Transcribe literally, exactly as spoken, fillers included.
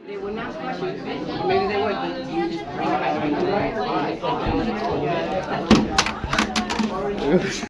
They would not squash you. Maybe they would, but you just bring it back.